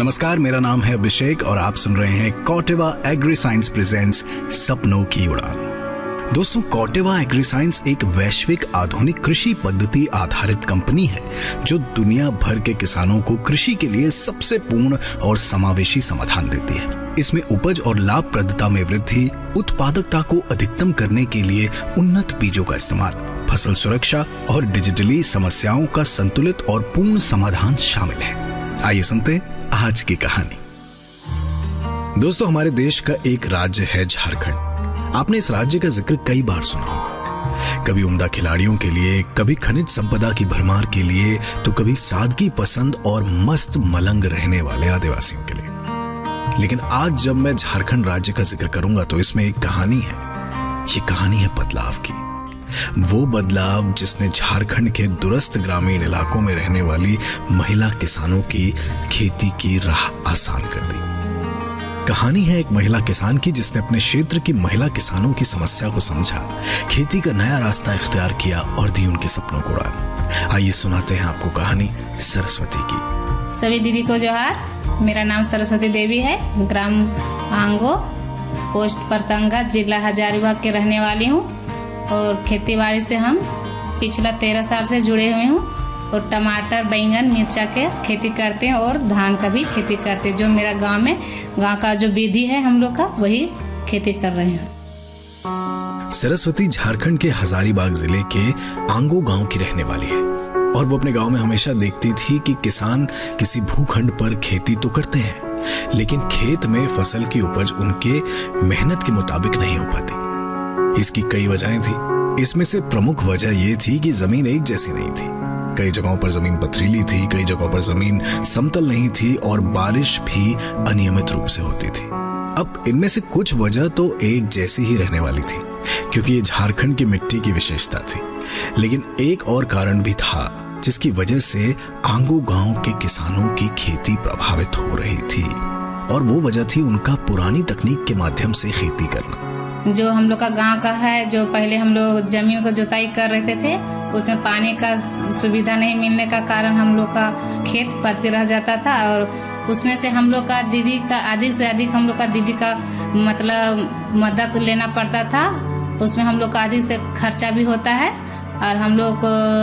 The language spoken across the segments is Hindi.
नमस्कार, मेरा नाम है अभिषेक और आप सुन रहे हैं कॉटेवा एग्री साइंस प्रेजेंट्स सपनों की उड़ान। दोस्तों, कॉटेवा एग्री साइंस एक वैश्विक आधुनिक कृषि पद्धति आधारित कंपनी है जो दुनिया भर के किसानों को कृषि के लिए सबसे पूर्ण और समावेशी समाधान देती है। इसमें उपज और लाभप्रदता में वृद्धि, उत्पादकता को अधिकतम करने के लिए उन्नत बीजों का इस्तेमाल, फसल सुरक्षा और डिजिटली समस्याओं का संतुलित और पूर्ण समाधान शामिल है। आइए सुनते हैं आज की कहानी। दोस्तों, हमारे देश का एक राज्य है झारखंड। आपने इस राज्य का जिक्र कई बार सुना होगा, कभी उम्दा खिलाड़ियों के लिए, कभी खनिज संपदा की भरमार के लिए, तो कभी सादगी पसंद और मस्त मलंग रहने वाले आदिवासियों के लिए। लेकिन आज जब मैं झारखंड राज्य का जिक्र करूंगा तो इसमें एक कहानी है। ये कहानी है बदलाव की। वो बदलाव जिसने झारखंड के दूरस्थ ग्रामीण इलाकों में रहने वाली महिला किसानों की खेती की राह आसान कर दी। कहानी है एक महिला किसान की जिसने अपने क्षेत्र की महिला किसानों की समस्या को समझा, खेती का नया रास्ता इख्तियार किया और दी उनके सपनों को उड़ान। आइए सुनाते हैं आपको कहानी सरस्वती की। सभी दीदी को जोहार। मेरा नाम सरस्वती देवी है। ग्राम आंगो, पोस्ट परतंगा, जिला हजारीबाग के रहने वाली हूँ और खेतीबाड़ी से हम पिछला 13 साल से जुड़े हुए हूँ और टमाटर, बैंगन, मिर्चा के खेती करते हैं और धान का भी खेती करते हैं। जो मेरा गांव का जो विधि है हम लोग का, वही खेती कर रहे हैं। सरस्वती झारखंड के हजारीबाग जिले के आंगो गांव की रहने वाली है और वो अपने गांव में हमेशा देखती थी कि किसान किसी भूखंड पर खेती तो करते हैं, लेकिन खेत में फसल की उपज उनके मेहनत के मुताबिक नहीं हो पाती। इसकी कई वजहें थी। इसमें से प्रमुख वजह यह थी कि जमीन एक जैसी नहीं थी। कई जगहों पर जमीन पथरीली थी, कई जगहों पर जमीन समतल नहीं थी और बारिश भी अनियमित रूप से होती थी। अब इनमें से कुछ वजह तो एक जैसी ही रहने वाली थी क्योंकि ये झारखंड की मिट्टी की विशेषता थी, लेकिन एक और कारण भी था जिसकी वजह से आंगो गांव के किसानों की खेती प्रभावित हो रही थी और वो वजह थी उनका पुरानी तकनीक के माध्यम से खेती करना। जो हम लोग का गांव का है, जो पहले हम लोग जमीन को जुताई कर रहे थे, उसमें पानी का सुविधा नहीं मिलने का कारण हम लोग का खेत पड़ते रह जाता था और उसमें से हम लोग का दीदी का अधिक से अधिक हम लोग का दीदी का मतलब मदद लेना पड़ता था। उसमें हम लोग का अधिक से खर्चा भी होता है और हम लोग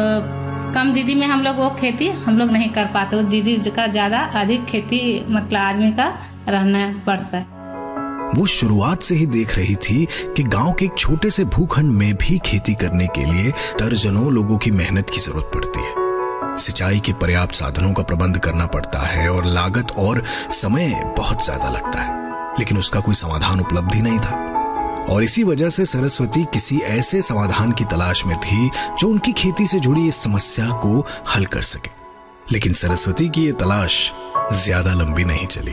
कम दीदी में हम लोग वो खेती हम लोग नहीं कर पाते। वो दीदी का ज़्यादा अधिक खेती मतलब आदमी का रहना पड़ता है। वो शुरुआत से ही देख रही थी कि गांव के एक छोटे से भूखंड में भी खेती करने के लिए दर्जनों लोगों की मेहनत की जरूरत पड़ती है। सिंचाई के पर्याप्त साधनों का प्रबंध करना पड़ता है और लागत और समय बहुत ज्यादा लगता है, लेकिन उसका कोई समाधान उपलब्ध ही नहीं था। और इसी वजह से सरस्वती किसी ऐसे समाधान की तलाश में थी जो उनकी खेती से जुड़ी इस समस्या को हल कर सके। लेकिन सरस्वती की ये तलाश ज्यादा लंबी नहीं चली।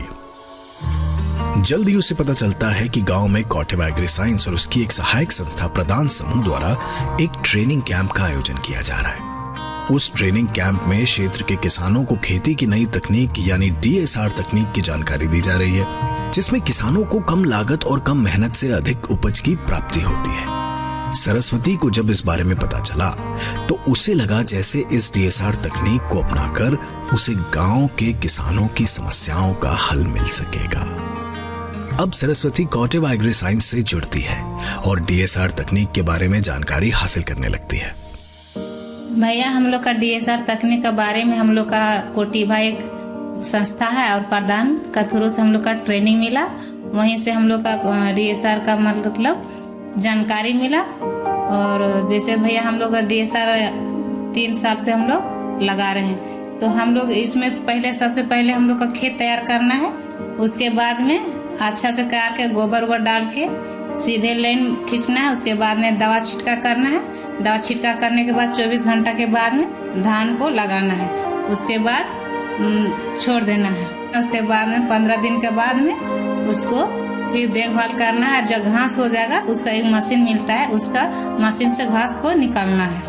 जल्द ही उसे पता चलता है कि गांव में कॉटेवा एग्री साइंस और उसकी एक सहायक संस्था प्रदान समूह द्वारा एक ट्रेनिंग कैंप का आयोजन किया जा रहा है। उस ट्रेनिंग कैंप में क्षेत्र के किसानों को खेती की नई तकनीक यानी DSR तकनीक की जानकारी दी जा रही है, जिसमें किसानों को कम लागत और कम मेहनत से अधिक उपज की प्राप्ति होती है। सरस्वती को जब इस बारे में पता चला तो उसे लगा जैसे इस DSR तकनीक को अपनाकर उसे गांव के किसानों की समस्याओं का हल मिल सकेगा। अब सरस्वती कॉटेवा एग्री साइंस से जुड़ती है और DSR तकनीक के बारे में जानकारी हासिल करने लगती है। भैया, हम लोग का DSR तकनीक के बारे में हम लोग का कोटिभा एक संस्था है और प्रधान का थ्रू से हम लोग का ट्रेनिंग मिला। वहीं से हम लोग का DSR का मतलब जानकारी मिला। और जैसे भैया हम लोग का DSR 3 साल से हम लोग लगा रहे हैं, तो हम लोग इसमें सबसे पहले हम लोग का खेत तैयार करना है। उसके बाद में अच्छा से कार के गोबर डाल के सीधे लाइन खींचना है। उसके बाद में दवा छिड़का करना है। दवा छिड़का करने के बाद 24 घंटा के बाद में धान को लगाना है। उसके बाद छोड़ देना है। उसके बाद में 15 दिन के बाद में उसको फिर देखभाल करना है। जब घास हो जाएगा उसका एक मशीन मिलता है, उसका मशीन से घास को निकालना है।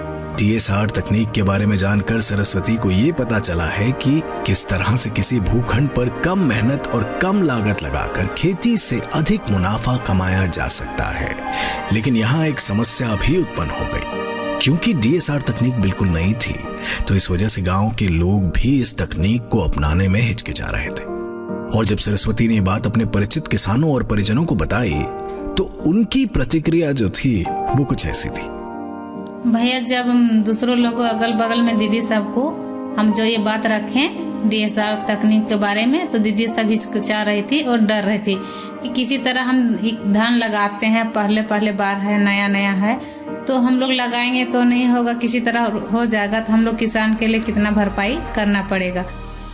DSR तकनीक के बारे में जानकर सरस्वती को ये पता चला है कि किस तरह से किसी भूखंड पर कम मेहनत और कम लागत लगाकर खेती से अधिक मुनाफा कमाया जा सकता है। लेकिन यहाँ एक समस्या भी उत्पन्न हो गई क्योंकि डीएसआर तकनीक बिल्कुल नई थी, तो इस वजह से गांव के लोग भी इस तकनीक को अपनाने में हिचकिचा रहे थे। और जब सरस्वती ने ये बात अपने परिचित किसानों और परिजनों को बताई तो उनकी प्रतिक्रिया जो थी वो कुछ ऐसी थी। भैया, जब दूसरों लोगों अगल बगल में दीदी सबको हम जो ये बात रखें डीएसआर तकनीक के बारे में, तो दीदी सब हिचकिचा रही थी और डर रही थी कि किसी तरह हम धान लगाते हैं, पहले बार है, नया है, तो हम लोग लगाएंगे तो नहीं होगा, किसी तरह हो जाएगा तो हम लोग किसान के लिए कितना भरपाई करना पड़ेगा।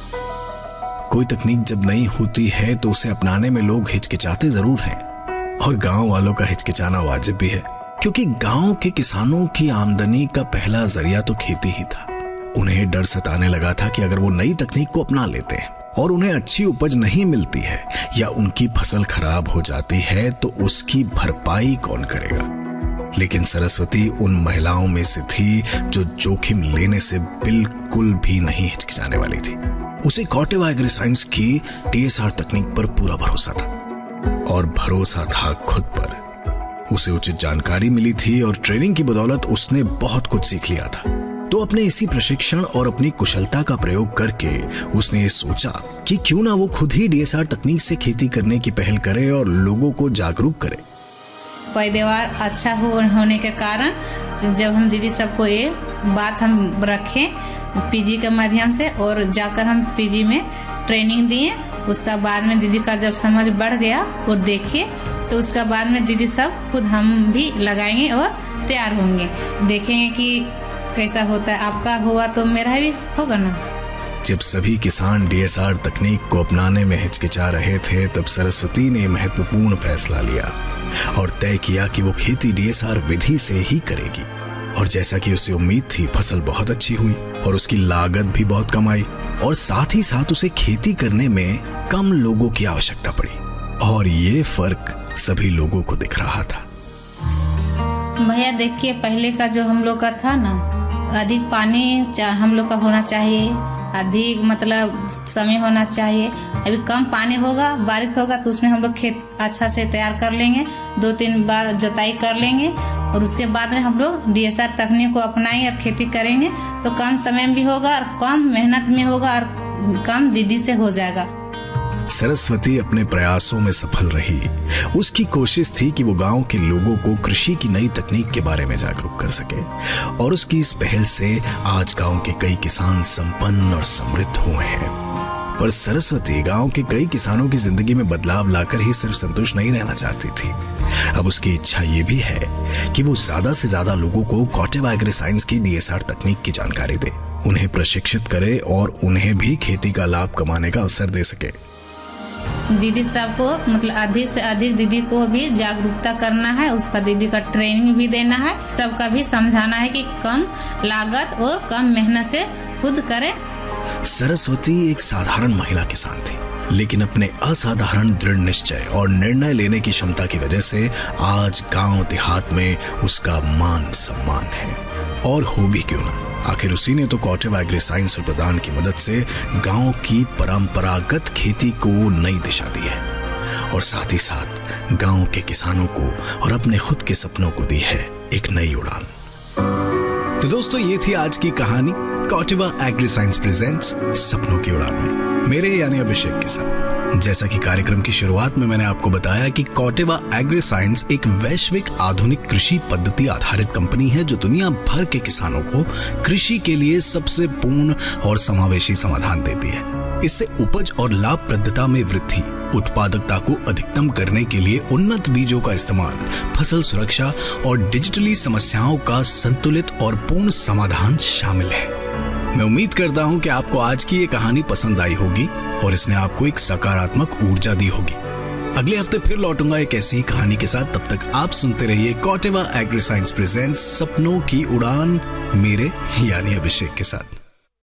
कोई तकनीक जब नहीं होती है तो उसे अपनाने में लोग हिचकिचाते जरूर हैं, और गांव वालों का हिचकिचाना वाजिब भी है, क्योंकि गांव के किसानों की आमदनी का पहला जरिया तो खेती ही था। उन्हें डर सताने लगा था कि अगर वो नई तकनीक को अपना लेते हैं और उन्हें अच्छी उपज नहीं मिलती है या उनकी फसल खराब हो जाती है तो उसकी भरपाई कौन करेगा। लेकिन सरस्वती उन महिलाओं में से थी जो जोखिम लेने से बिल्कुल भी नहीं हिचकिचाने वाली थी। उसे कॉटेवा एग्री साइंस की डीएसआर तकनीक पर पूरा भरोसा था, और भरोसा था खुद पर। उसे उचित जानकारी मिली थी और ट्रेनिंग की बदौलत उसने बहुत कुछ सीख लिया था। तो अपने इसी प्रशिक्षण और अपनी कुशलता का प्रयोग करके उसने ये सोचा कि क्यों ना वो खुद ही डीएसआर तकनीक से खेती करने की पहल करे और लोगों को जागरूक करे। पैदावार अच्छा होने के कारण जब हम दीदी सबको ये बात हम रखें पीजी के माध्यम से, और जाकर हम पीजी में ट्रेनिंग दिए, उसका बाद में दीदी का जब समझ बढ़ गया और देखिए तो उसका बाद में दीदी सब खुद हम भी लगाएंगे और तैयार होंगे, देखेंगे कि कैसा होता है। आपका हुआ तो मेरा भी होगा ना। जब सभी किसान डीएसआर तकनीक को अपनाने में हिचकिचा रहे थे तब सरस्वती ने महत्वपूर्ण फैसला लिया और तय किया कि वो खेती डीएसआर विधि से ही करेगी। और जैसा कि उसे उम्मीद थी, फसल बहुत अच्छी हुई और उसकी लागत भी बहुत कम आई, और साथ ही साथ उसे खेती करने में कम लोगों की आवश्यकता पड़ी, और ये फर्क सभी लोगों को दिख रहा था। भैया देखिए, पहले का जो हम लोग का था ना, अधिक पानी हम लोग का होना चाहिए, अधिक मतलब समय होना चाहिए। अभी कम पानी होगा, बारिश होगा तो उसमें हम लोग खेत अच्छा से तैयार कर लेंगे, 2-3 बार जुताई कर लेंगे, और उसके बाद में हम लोग डीएसआर तकनीक को अपनाएंगे और खेती करेंगे तो कम समय में भी होगा और कम मेहनत में होगा और कम दीदी से हो जाएगा। सरस्वती अपने प्रयासों में सफल रही। उसकी कोशिश थी कि वो गांव के लोगों को कृषि की नई तकनीक के बारे में जागरूक कर सके, और उसकी इस पहल से आज गांव के कई किसान संपन्न और समृद्ध हुए हैं। पर सरस्वती गांव के कई किसानों की जिंदगी में बदलाव लाकर ही सिर्फ संतुष्ट नहीं रहना चाहती थी। अब उसकी इच्छा ये भी है कि वो ज्यादा से ज्यादा लोगों को कॉटेवा एग्री साइंस की डीएसआर तकनीक की जानकारी दे, उन्हें प्रशिक्षित करे और उन्हें भी खेती का लाभ कमाने का अवसर दे सके। दीदी सबको मतलब अधिक से अधिक दीदी को भी जागरूकता करना है, उसका दीदी का ट्रेनिंग भी देना है, सबका भी समझाना है कि कम लागत और कम मेहनत से खुद करें। सरस्वती एक साधारण महिला किसान थी, लेकिन अपने असाधारण दृढ़ निश्चय और निर्णय लेने की क्षमता की वजह से आज गांव देहात में उसका मान सम्मान है। और हो भी क्यों ना, आखिर उसी ने तो कॉटेवा एग्री साइंस और प्रदान की मदद से गांव की परंपरागत खेती को नई दिशा दी है, और साथ ही साथ गांव के किसानों को और अपने खुद के सपनों को दी है एक नई उड़ान। तो दोस्तों, ये थी आज की कहानी कॉटेवा एग्री साइंस प्रेजेंट्स सपनों की उड़ान में, मेरे यानी अभिषेक के साथ। जैसा कि कार्यक्रम की शुरुआत में मैंने आपको बताया कि कॉटेवा एग्री साइंस एक वैश्विक आधुनिक कृषि पद्धति आधारित कंपनी है जो दुनिया भर के किसानों को कृषि के लिए सबसे पूर्ण और समावेशी समाधान देती है। इससे उपज और लाभप्रदता में वृद्धि, उत्पादकता को अधिकतम करने के लिए उन्नत बीजों का इस्तेमाल, फसल सुरक्षा और डिजिटली समस्याओं का संतुलित और पूर्ण समाधान शामिल है। मैं उम्मीद करता हूं कि आपको आज की ये कहानी पसंद आई होगी और इसने आपको एक सकारात्मक ऊर्जा दी होगी। अगले हफ्ते फिर लौटूंगा एक ऐसी ही कहानी के साथ। तब तक आप सुनते रहिए कॉटेवा एग्री साइंस प्रेजेंट्स सपनों की उड़ान, मेरे यानी अभिषेक के साथ।